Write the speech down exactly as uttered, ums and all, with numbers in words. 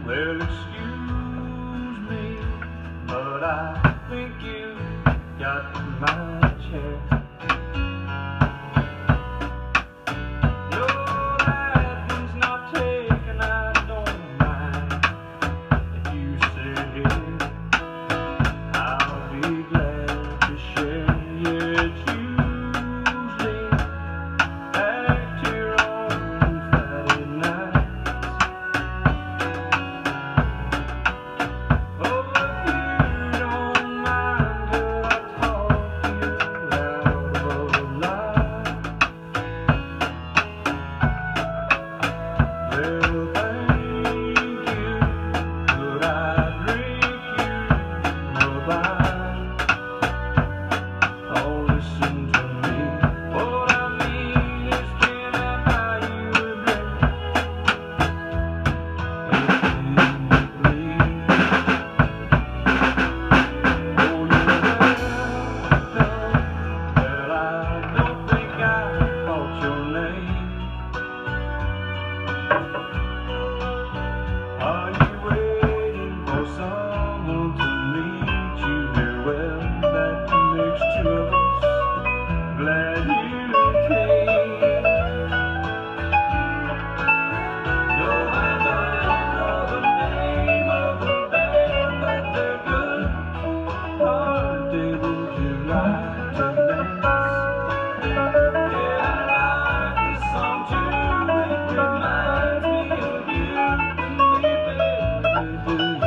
Well, excuse me, but I think you got my chair. Your laughing's not taken, I don't mind. If you sit here, I'll be glad to share. Yeah, it's usually back here on Friday night. Well, thank you, but I drink you mobile. Oh, listen to me. What I mean is, can I buy you a drink? If you please. Oh, you're welcome. Well, I don't think I caught your name. Are you waiting for someone to meet you here? Well, that makes two of us. Glad you came. No, I don't know the name of the band, but they're good. Holiday, would you like to dance? Yeah, I like the song too. It reminds me of you. Baby,